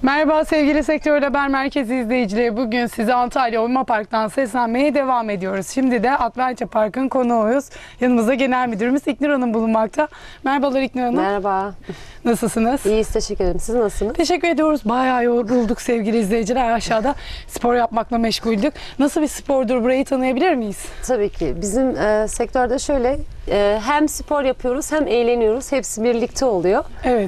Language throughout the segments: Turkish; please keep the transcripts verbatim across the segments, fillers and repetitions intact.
Merhaba sevgili Sektör Haber Merkezi izleyicileri. Bugün size Antalya Oyma Park'tan seslenmeye devam ediyoruz. Şimdi de Adventure Park'ın konuğuyuz. Yanımızda Genel Müdürümüz İknur Hanım bulunmakta. Merhabalar İknur Hanım. Merhaba. Nasılsınız? İyiyiz, teşekkür ederim. Siz nasılsınız? Teşekkür ediyoruz. Bayağı yorulduk sevgili izleyiciler. Aşağıda spor yapmakla meşguldük. Nasıl bir spordur, burayı tanıyabilir miyiz? Tabii ki. Bizim e, sektörde şöyle e, hem spor yapıyoruz hem eğleniyoruz. Hepsi birlikte oluyor. Evet.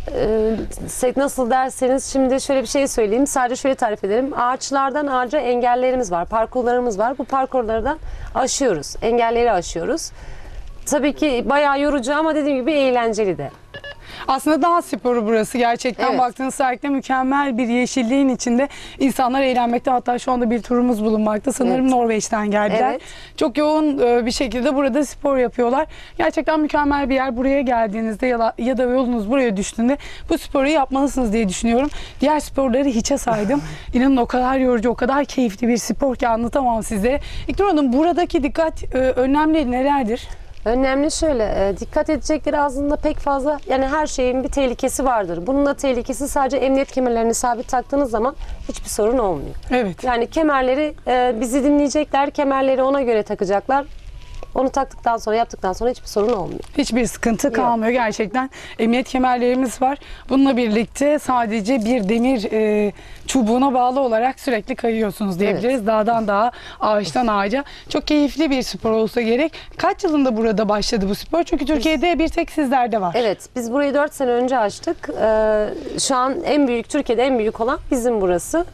Ee, nasıl derseniz şimdi şöyle bir şey söyleyeyim. Sadece şöyle tarif ederim. Ağaçlardan ağaca engellerimiz var, parkurlarımız var. Bu parkurlardan aşıyoruz, engelleri aşıyoruz. Tabii ki bayağı yorucu ama dediğim gibi eğlenceli de. Aslında dağ sporu burası. Gerçekten Evet. baktığınız sergide mükemmel bir yeşilliğin içinde insanlar eğlenmekte. Hatta şu anda bir turumuz bulunmakta. Sanırım Evet. Norveç'ten geldiler. Evet. Çok yoğun bir şekilde burada spor yapıyorlar. Gerçekten mükemmel bir yer. Buraya geldiğinizde ya da, ya da yolunuz buraya düştüğünde bu sporu yapmalısınız diye düşünüyorum. Diğer sporları hiçe saydım. İnanın o kadar yorucu, o kadar keyifli bir spor ki anlatamam size. İknur Hanım, buradaki dikkat önlemleri nelerdir? Önemli şöyle, dikkat edecekleri aslında pek fazla, yani her şeyin bir tehlikesi vardır. Bunun da tehlikesi sadece emniyet kemerlerini sabit taktığınız zaman hiçbir sorun olmuyor. Evet. Yani kemerleri bizi dinleyecekler, kemerleri ona göre takacaklar. Onu taktıktan sonra, yaptıktan sonra hiçbir sorun olmuyor. Hiçbir sıkıntı Yok. kalmıyor gerçekten. Emniyet kemerlerimiz var. Bununla birlikte sadece bir demir e, çubuğuna bağlı olarak sürekli kayıyorsunuz diyebiliriz. Evet. Dağdan dağa, ağaçtan ağaca. Çok keyifli bir spor olsa gerek. Kaç yılında burada başladı bu spor? Çünkü Türkiye'de bir tek sizlerde var. Evet, biz burayı dört sene önce açtık. Ee, şu an en büyük, Türkiye'de en büyük olan bizim burası.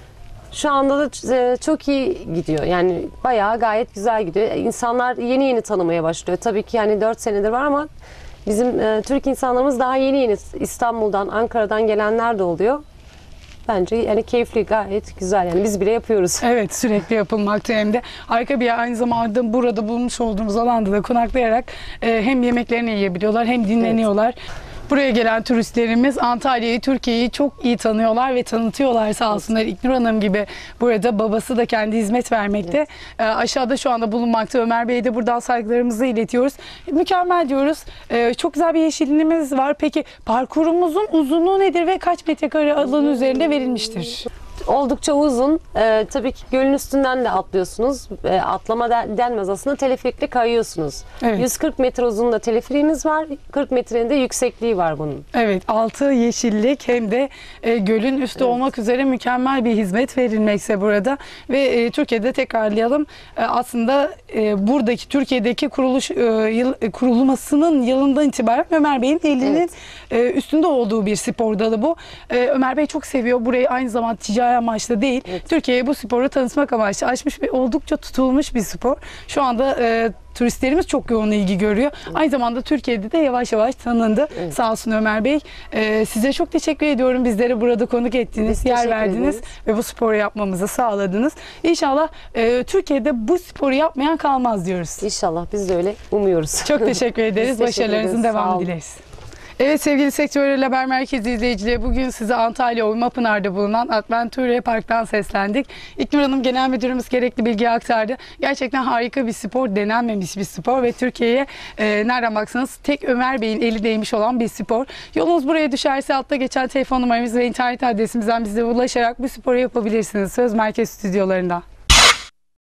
Şu anda da çok iyi gidiyor. Yani bayağı gayet güzel gidiyor. İnsanlar yeni yeni tanımaya başlıyor. Tabii ki yani dört senedir var ama bizim e, Türk insanlarımız daha yeni yeni İstanbul'dan, Ankara'dan gelenler de oluyor. Bence yani keyifli, gayet güzel. Yani biz bile yapıyoruz. Evet, sürekli yapılmakta hem de harika bir yer. Aynı zamanda burada bulmuş olduğumuz alanda da konaklayarak e, hem yemeklerini yiyebiliyorlar hem dinleniyorlar. Evet. Buraya gelen turistlerimiz Antalya'yı, Türkiye'yi çok iyi tanıyorlar ve tanıtıyorlar sağ olsunlar. İknur Hanım gibi burada babası da kendi hizmet vermekte. Evet. E, aşağıda şu anda bulunmakta. Ömer Bey'e de buradan saygılarımızı iletiyoruz. E, mükemmel diyoruz. E, çok güzel bir yeşilliğimiz var. Peki parkurumuzun uzunluğu nedir ve kaç metrekare alan üzerinde verilmiştir? Oldukça uzun. Ee, tabii ki gölün üstünden de atlıyorsunuz. Ee, atlama denmez aslında. Teleferikle kayıyorsunuz. Evet. yüz kırk metre uzunluğunda teleferiğimiz var. kırk metrenin de yüksekliği var bunun. Evet, altı yeşillik hem de e, gölün üstü evet. olmak üzere mükemmel bir hizmet verilmekse burada. Ve e, Türkiye'de tekrarlayalım. E, aslında e, buradaki Türkiye'deki kuruluş e, yıl, e, kurulmasının yılından itibaren Ömer Bey'in elinin evet. e, üstünde olduğu bir spor dalı bu. E, Ömer Bey çok seviyor. Burayı aynı zamanda ticari amaçlı değil. Evet. Türkiye'ye bu sporu tanıtmak amaçlı açmış ve oldukça tutulmuş bir spor. Şu anda e, turistlerimiz çok yoğun ilgi görüyor. Evet. Aynı zamanda Türkiye'de de yavaş yavaş tanındı. Evet. Sağ olsun Ömer Bey. E, size çok teşekkür ediyorum. Bizlere burada konuk ettiniz, Biz yer verdiniz ederiz. ve bu sporu yapmamızı sağladınız. İnşallah e, Türkiye'de bu sporu yapmayan kalmaz diyoruz. İnşallah, biz de öyle umuyoruz. Çok teşekkür ederiz. Teşekkür Başarılarınızın ederiz. devamını dileriz. Evet sevgili Sektör Haber Merkezi izleyicileri, bugün size Antalya Oymapınar'da bulunan Adventure Park'tan seslendik. İknur Hanım Genel Müdürümüz gerekli bilgi aktardı. Gerçekten harika bir spor, denenmemiş bir spor ve Türkiye'ye e, nereden baksanız tek Ömer Bey'in eli değmiş olan bir spor. Yolunuz buraya düşerse altta geçen telefon numaramız ve internet adresimizden bize ulaşarak bu sporu yapabilirsiniz. Söz Merkez stüdyolarında.